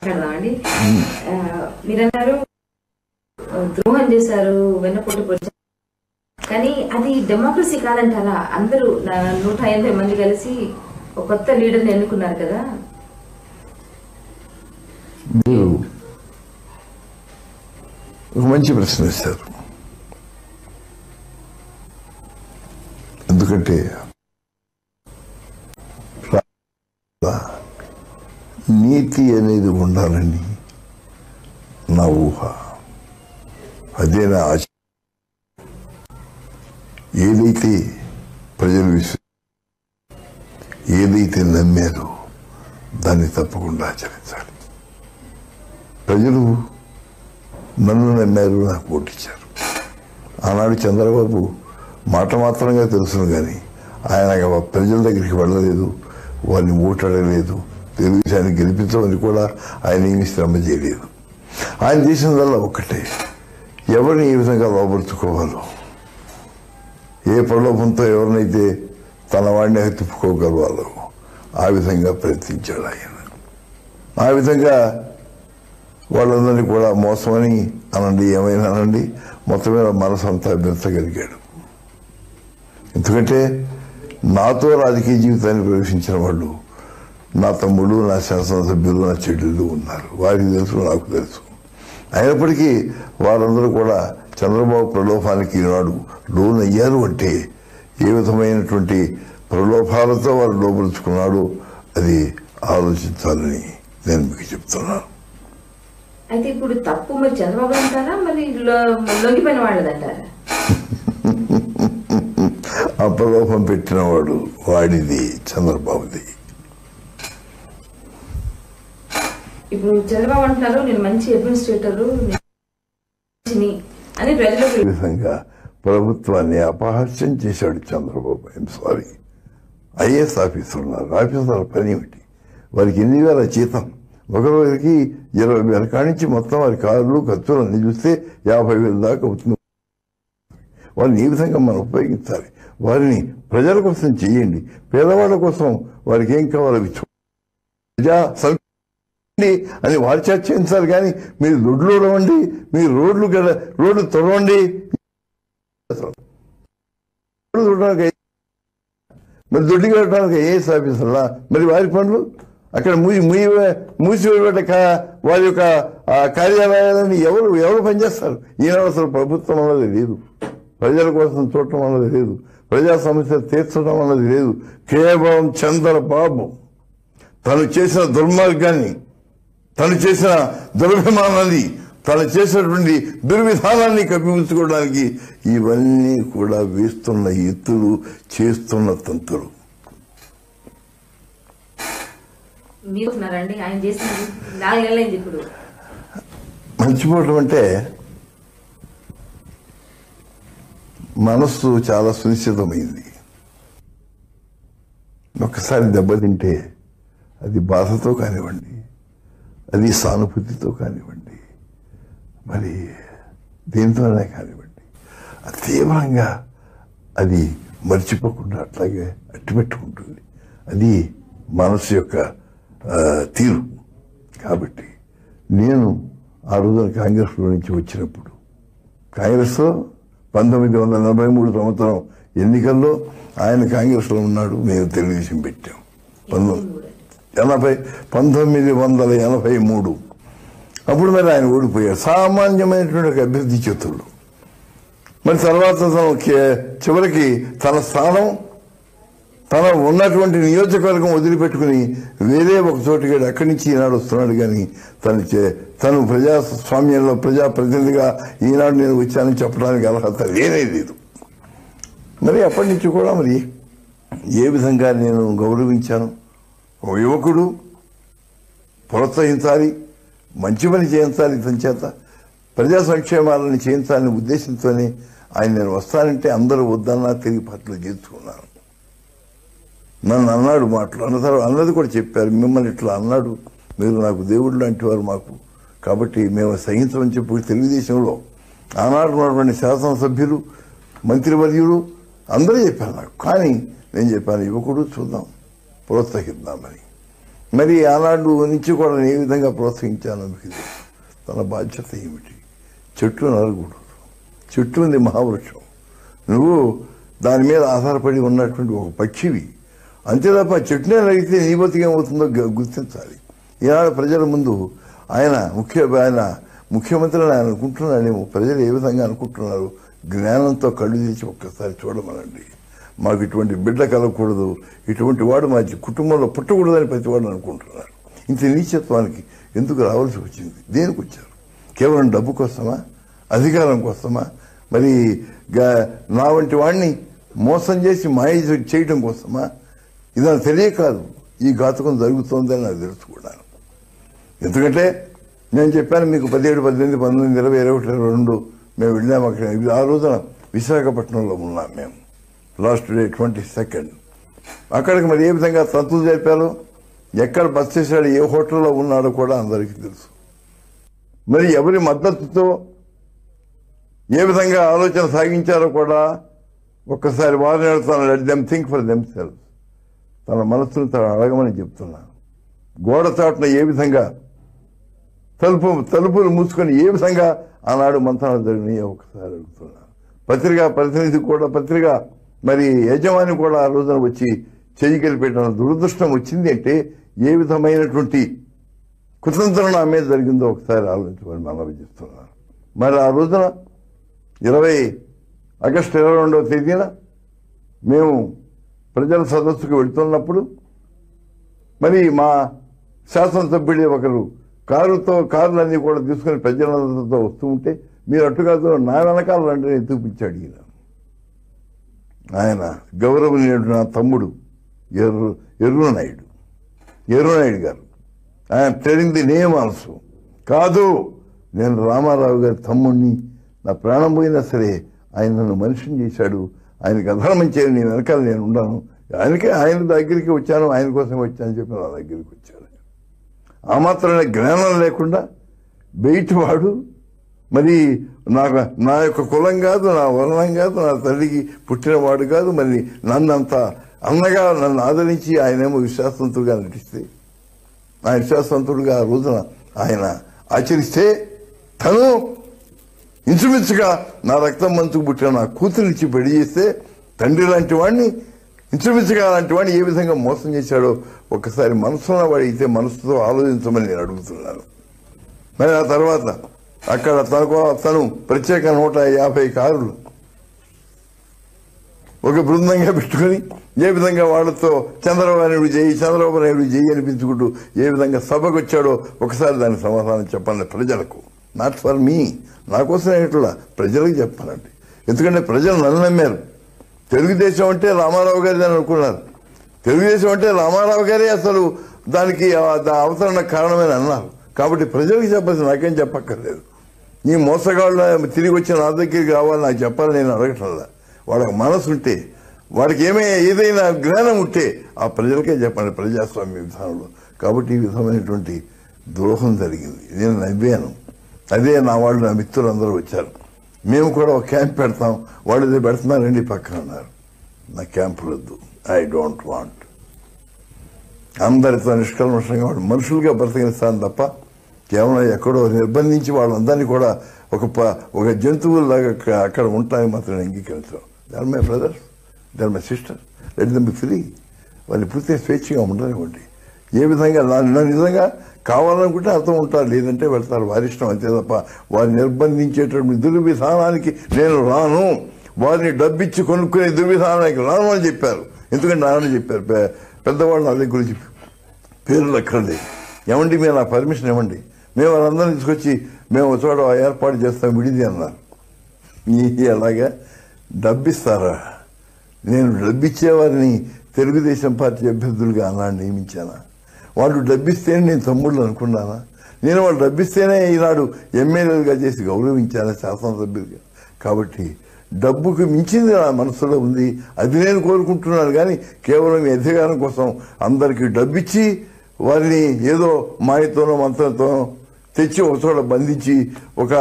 మాట్లాడదామండి. మీరన్నారు ద్రోహం చేశారు, వెన్నపోటు పొడిచారు, కానీ అది డెమోక్రసీ కాదంటారా? అందరూ 180 మంది కలిసి ఒక కొత్త లీడర్ని ఎన్నుకున్నారు కదా. మీరు ఒక మంచి ప్రశ్న వేశారు. ఎందుకంటే నీతి అనేది ఉండాలని నా ఊహ, అదే నా ఆశ. ఏదైతే ప్రజలు ఏదైతే నమ్మారో దాన్ని తప్పకుండా ఆచరించాలి. ప్రజలు నన్ను నమ్మారు, నాకు ఓటిచ్చారు. ఆనాడు చంద్రబాబు మాట మాత్రంగా తెలుసును కానీ ఆయన ప్రజల దగ్గరికి వెళ్ళలేదు, వారిని ఓటాడలేదు, తెలుగుదేశాన్ని గెలిపించమని కూడా ఆయన ఏమీ శ్రమ చేయలేదు. ఆయన చేసినదల్లా ఒక్కటే, ఎవరిని ఏ విధంగా లోపరుచుకోవాలో, ఏ ప్రలోభంతో ఎవరినైతే తన వాడిని తిప్పుకోగలవాలో ఆ విధంగా ప్రయత్నించాడు ఆయన. ఆ విధంగా వాళ్ళందరినీ కూడా మోసమని అనండి, ఏమైనా అనండి, మొత్తం మీద మనసు అంతా పెంచగలిగాడు. ఎందుకంటే నాతో రాజకీయ జీవితాన్ని ప్రవేశించిన వాళ్ళు నా తమ్ముడు, నా శాసనసభ్యులు, నా చెల్లెళ్ళు ఉన్నారు. వారికి తెలుసు, నాకు తెలుసు. అయినప్పటికీ వారందరూ కూడా చంద్రబాబు ప్రలోభానికి ఈనాడు లోనయ్యారు. అంటే ఏ విధమైనటువంటి ప్రలోభాలతో వారు లోపరుచుకున్నాడో అది ఆలోచించాలని నేను మీకు చెప్తున్నాను. అయితే ఇప్పుడు తప్పు మరి చంద్రబాబు అంటారా, మరి లొంగిపోయిన వాళ్ళదంటారా? ఆ ప్రలోభం పెట్టినవాడు వాడిది, చంద్రబాబుది. ఇప్పుడు చంద్రబాబు అంటున్నారు నేను మంచి అడ్మినిస్ట్రేటరు అని ప్రజలకు. ఈ విధంగా ప్రభుత్వాన్ని అపహాస్యం చేశాడు Chandrababu. I'm sorry. IAS officer ఉన్నారు, ఆఫీసర్ల పని ఏమిటి? వారికి 8,000 జీతం, ఒకరికి 20,000 కానించి మొత్తం వారి కార్లు ఖర్చులు అన్ని చూస్తే 50,000 దాకా అవుతుంది. వారిని ఏ విధంగా మనం ఉపయోగించాలి? వారిని ప్రజల కోసం చేయండి, పేదవాళ్ళ కోసం వారికి ఏం కావాలో ప్రజా అని వారి చర్చించాలి. కానీ మీరు దొడ్లు ఉడవండి, మీరు రోడ్లు తొడవండి, మరి దొడ్డి కట్టడానికి ఐఏఎస్ ఆఫీసర్లా మరి వారి పనులు అక్కడ మూసివేయబడ్డ వారి యొక్క కార్యాలయాలని ఎవరు పనిచేస్తారు? ఈనాడు అసలు ప్రభుత్వం అన్నది లేదు, ప్రజల కోసం చూడటం అన్నది లేదు, ప్రజా సమస్యలు తీర్చడం అన్నది లేదు. కేవలం చంద్రబాబు తను చేసిన దుర్మార్గాన్ని, తను చేసిన దురభిమానాన్ని, తను చేసినటువంటి దుర్విధానాన్ని కప్పిపుచ్చుకోవడానికి ఇవన్నీ కూడా వేస్తున్న ఎత్తులు, చేస్తున్న తంతులు. మర్చిపోవటం అంటే మనస్సు చాలా సునిశ్చితమైంది. ఒక్కసారి దెబ్బతింటే అది బాధతో కానివ్వండి, అది సానుభూతితో కానివ్వండి, మరి దేంతోనే కానివ్వండి, తీవ్రంగా అది మర్చిపోకుండా అట్లాగే అట్టిపెట్టుకుంటుంది. అది మనసు యొక్క తీరు. కాబట్టి నేను ఆ రోజున కాంగ్రెస్లో నుంచి వచ్చినప్పుడు, కాంగ్రెస్లో 1943 సంవత్సరం ఎన్నికల్లో ఆయన కాంగ్రెస్లో ఉన్నాడు, మేము తెలుగుదేశం పెట్టాం. 1983 అప్పుడు మరి ఆయన ఓడిపోయాడు. సామాన్యమైనటువంటి ఒక అభ్యర్థి చేతుల్లో. మరి తర్వాత చివరికి తన స్థానం, తన ఉన్నటువంటి నియోజకవర్గం వదిలిపెట్టుకుని వేరే ఒక చోటుకి అక్కడి నుంచి ఈనాడు వస్తున్నాడు. కానీ తను ప్రజాస్వామ్యంలో ప్రజాప్రతినిధిగా ఈనాడు నేను వచ్చానని చెప్పడానికి అర్హత లేనే లేదు. మరి అప్పటి నుంచి కూడా మరి ఏ విధంగా నేను గౌరవించాను? ఓ యువకుడు ప్రోత్సహించాలి, మంచి పని చేయించాలి, ఇతని చేత ప్రజా సంక్షేమాలను చేయించాలనే ఉద్దేశంతోనే ఆయన నేను వస్తానంటే అందరూ వద్దన్నా తిరిగి పట్ల చేర్చుకున్నాను. నన్ను అన్నాడు మాటలు అన్నది కూడా చెప్పారు, మిమ్మల్ని ఇట్లా అన్నాడు, మీరు నాకు దేవుడు లాంటి వారు మాకు, కాబట్టి మేము సహించమని చెప్పి తెలుగుదేశంలో ఆనాడు ఉన్నటువంటి శాసనసభ్యులు, మంత్రివర్యులు అందరూ చెప్పారు నాకు. కానీ నేను చెప్పాను, యువకుడు చూద్దాం, ప్రోత్సహిద్దామని. మరి ఆనాడు నుంచి కూడా ఏ విధంగా ప్రోత్సహించాను మీకు తెలుసు. తన బాధ్యత ఏమిటి? చెట్టు నరకూడదు. చెట్టు ఉంది మహావృక్షం, నువ్వు దాని మీద ఆధారపడి ఉన్నటువంటి ఒక పక్షివి. అంతే తప్ప చెట్టునే నరిగితే నీ బతికేమవుతుందో గుర్తించాలి. ఈనాడు ప్రజల ముందు ఆయన ముఖ్యమంత్రి అని ఆయన అనుకుంటున్నాడేమో. ప్రజలు ఏ విధంగా అనుకుంటున్నారు? జ్ఞానంతో కళ్ళు తెచ్చి ఒక్కసారి చూడమనండి. మాకు ఇటువంటి బిడ్డ కలగకూడదు, ఇటువంటి వాడు మా కుటుంబంలో పుట్టకూడదని ప్రతివాడు అనుకుంటున్నారు. ఇంత నీచత్వానికి ఎందుకు రావాల్సి వచ్చింది? దేనికి వచ్చారు? కేవలం డబ్బు కోసమా? అధికారం కోసమా? మరి నా వంటి వాడిని మోసం చేసి మాయ చేయడం కోసమా? ఇది నాకు తెలియకాదు ఈ ఘాతకం జరుగుతోందని నాకు తెలుసుకున్నాను. ఎందుకంటే నేను చెప్పాను మీకు 17, 18, 19, 20, 21, 22 మేము వెళ్ళాము. అక్కడ ఆ రోజున విశాఖపట్నంలో ఉన్నాం మేము. Last day 22nd. అక్కడికి మరి ఏ విధంగా తంతులు జరిపారో, ఎక్కడ బస్ చేశాడు, ఏ హోటల్లో ఉన్నాడో కూడా అందరికీ తెలుసు. మరి ఎవరి మద్దతుతో ఏ విధంగా ఆలోచన సాగించారో కూడా ఒక్కసారి వారిని అడుగుతాను. Let them think for them self. తన మనస్సును తను అడగమని చెప్తున్నాను. గోడ చాటున ఏ విధంగా తలుపులు మూసుకొని ఏ విధంగా ఆనాడు మంత్రాలు జరిగినాయో ఒకసారి అడుగుతున్నాను. పత్రికా ప్రతినిధి కూడా, పత్రికా మరి యజమాని కూడా ఆ రోజున వచ్చి చెయ్యి కలిపేట దురదృష్టం వచ్చింది అంటే ఏ విధమైనటువంటి కుతంత్రం నా మీద జరిగిందో ఒకసారి ఆలోచించమని మనవి చేస్తున్నాను. మరి ఆ రోజున ఆగస్టు 22వ తేదీన మేము ప్రజల సదస్సుకు వెళ్తున్నప్పుడు మరి మా శాసనసభ్యుడే ఒకరు కారులన్నీ కూడా తీసుకుని ప్రజలందరితో వస్తూ ఉంటే మీరు అటు కాదు నా వెనకాల రండి ఎందుకు పిలిచి అడిగిన. ఆయన గౌరవనీయుడు నా తమ్ముడు ఎర్రునాయుడు గారు. ఆయన టెలింగ్ ది నేమ్ ఆల్సో. కాదు, నేను రామారావు గారి తమ్ముడిని, నా ప్రాణం పోయినా సరే ఆయన నన్ను మనిషిని చేశాడు, ఆయనకి అధర్మం చేయని నీ వెనకాల నేను ఉన్నాను, ఆయన దగ్గరికి వచ్చాను, ఆయన కోసం వచ్చానని చెప్పి నా దగ్గరికి వచ్చాను. ఆ మాత్రమే జ్ఞానం లేకుండా బయటవాడు మరి నా యొక్క కులం కాదు, నా వర్ణం కాదు, నా తల్లికి పుట్టినవాడు కాదు, మరి నన్నంత అన్నగా నన్ను ఆదరించి ఆయనేమో విశ్వాసవంతుడుగా నటిస్తే, ఆ విశ్వాసవంతుడుగా ఆ రోజున ఆయన ఆచరిస్తే తను ఇంచుమించుగా నా రక్తం మంచుకు పుట్టిన నా కూతురిచ్చి పెళ్లి చేస్తే తండ్రి లాంటి వాడిని ఇంచుమించుగా అలాంటి వాడిని ఏ విధంగా మోసం చేశాడో ఒక్కసారి మనసున్న వాడితే మనసుతో ఆలోచించమని నేను అడుగుతున్నాను. మరి ఆ తర్వాత అక్కడ తను ప్రత్యేక 150 కారులు ఒక బృందంగా పెట్టుకుని ఏ విధంగా వాళ్ళతో చంద్రబాబు నాయుడు జై అనిపించుకుంటూ ఏ విధంగా సభకు వచ్చాడో ఒకసారి దానికి సమాధానం చెప్పండి ప్రజలకు. నాట్ ఫర్ మీ, నా కోసం ఎట్లా ప్రజలకు చెప్పాలండి. ఎందుకంటే ప్రజలు నన్ను నమ్మారు. తెలుగుదేశం అంటే రామారావు గారి అని అనుకున్నారు. తెలుగుదేశం అంటే రామారావు గారే అసలు దానికి అవతరణ కారణమని అన్నారు. కాబట్టి ప్రజలకు చెప్పాల్సి నాకేం చెప్పక్కర్లేదు. నీ మోసగాళ్ళు తిరిగి వచ్చి నా దగ్గరికి రావాలి నాకు చెప్పాలని నేను అడగటంలా. వాళ్ళకి మనసు ఉంటే, వాడికి ఏదైనా జ్ఞానం ఉంటే ఆ ప్రజలకే చెప్పండి ప్రజాస్వామ్య విధానంలో. కాబట్టి ఈ విధమైనటువంటి ద్రోహం జరిగింది. నేను నవ్వాను. అదే నా వాళ్ళు, నా మిత్రులు అందరూ వచ్చారు. మేము కూడా ఒక క్యాంప్ పెడతాం, వాళ్ళు ఏదో పెడుతున్నారండి పక్కన అన్నారు. నా క్యాంపులు వద్దు, ఐ డోంట్ వాంట్. అందరితో నిష్కల్మషంగా వాళ్ళు మనుషులుగా బ్రతకనిస్తాను తప్ప కేవలం ఎక్కడో నిర్బంధించి వాళ్ళందరినీ కూడా ఒక జంతువులాగా అక్కడ ఉంటాయని మాత్రం అంగీకరించాం. They are my brothers, they are my sisters, let them be free. వాళ్ళు పూర్తిగా స్వేచ్ఛగా ఉండనివ్వండి. ఏ విధంగా నన్ను నిజంగా కావాలనుకుంటే అర్థం ఉంటారు, లేదంటే వెళ్తారు, వారి ఇష్టం. అంతే తప్ప వారిని నిర్బంధించేటటువంటి దుర్విధానానికి నేను రాను, వారిని డబ్బిచ్చి కొనుక్కునే దుర్విధానానికి రాను అని చెప్పారు. ఎందుకంటే నాన్న చెప్పారు, పెద్దవాళ్ళు నా దగ్గర గురించి పేర్లు అక్కర్లేదు, ఏమండి మీరు నా పర్మిషన్ ఇవ్వండి, మేము వాళ్ళందరినీ తీసుకొచ్చి మేము చోట ఏర్పాటు చేస్తాం విడిది అన్నారు. అలాగా డబ్బిస్తారా? నేను డబ్బిచ్చేవారిని తెలుగుదేశం పార్టీ అభ్యర్థులుగా అన్నాడు నియమించానా? వాళ్ళు డబ్బిస్తేనే నేను తమ్ముళ్ళు అనుకున్నానా? నేను వాళ్ళు డబ్బిస్తేనే ఈనాడు ఎమ్మెల్యేలుగా చేసి గౌరవించానా శాసనసభ్యులుగా? కాబట్టి డబ్బుకు మించింది నా మనసులో ఉంది, అది నేను కోరుకుంటున్నాను. కానీ కేవలం ఈ అధికారం కోసం అందరికీ డబ్బిచ్చి వారిని ఏదో మాయతోనో మంత్రంతోనో తెచ్చి ఒక చోట బంధించి ఒక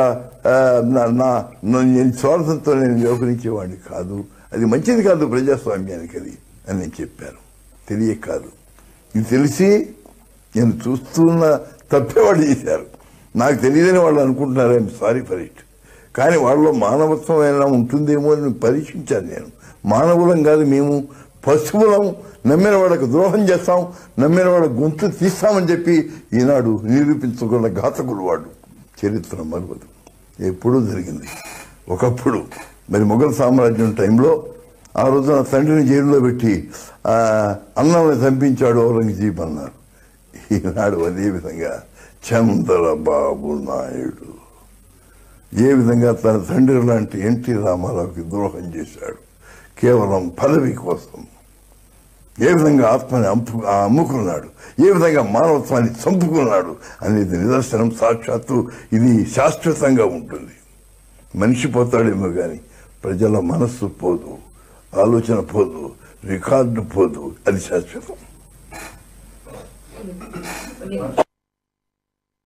స్వార్థంతో నేను వ్యవహరించేవాడిని కాదు. అది మంచిది కాదు ప్రజాస్వామ్యానికి అది అని నేను చెప్పాను. తెలియక కాదు, ఇది తెలిసి నేను చూస్తున్న తప్పే వాళ్ళు చేశారు. నాకు తెలియదని వాళ్ళు అనుకుంటున్నారు. I'm sorry for it. కానీ వాళ్ళలో మానవత్వం అయినా ఉంటుందేమో అని పరీక్షించాను నేను. మానవులం కాదు మేము, పశువులం. నమ్మిన వాళ్ళకు ద్రోహం చేస్తాం, నమ్మిన వాళ్ళ గొంతు తీస్తామని చెప్పి ఈనాడు నిరూపించుకున్న ఘాతకులు వాళ్ళు. చరిత్ర మరవదు, ఎప్పుడూ జరిగింది. ఒకప్పుడు మరి మొఘల్ సామ్రాజ్యం టైంలో ఆ రోజున తండ్రిని జైల్లో పెట్టి అన్నాన్ని చంపించాడు ఔరంగజీబ్ అన్నారు. ఈనాడు అదేవిధంగా చంద్రబాబు నాయుడు ఏ విధంగా తన తండ్రి లాంటి ఎన్టీ రామారావుకి ద్రోహం చేశాడు కేవలం పదవి కోసం, ఏ విధంగా ఆత్మని అమ్ముకున్నాడు, ఏ విధంగా మానవత్వాన్ని చంపుకున్నాడు అనేది నిదర్శనం. సాక్షాత్తు ఇది శాశ్వతంగా ఉంటుంది. మనిషి పోతాడేమో కానీ ప్రజల మనస్సు పోదు, ఆలోచన పోదు, రికార్డు పోదు. అది శాశ్వతం.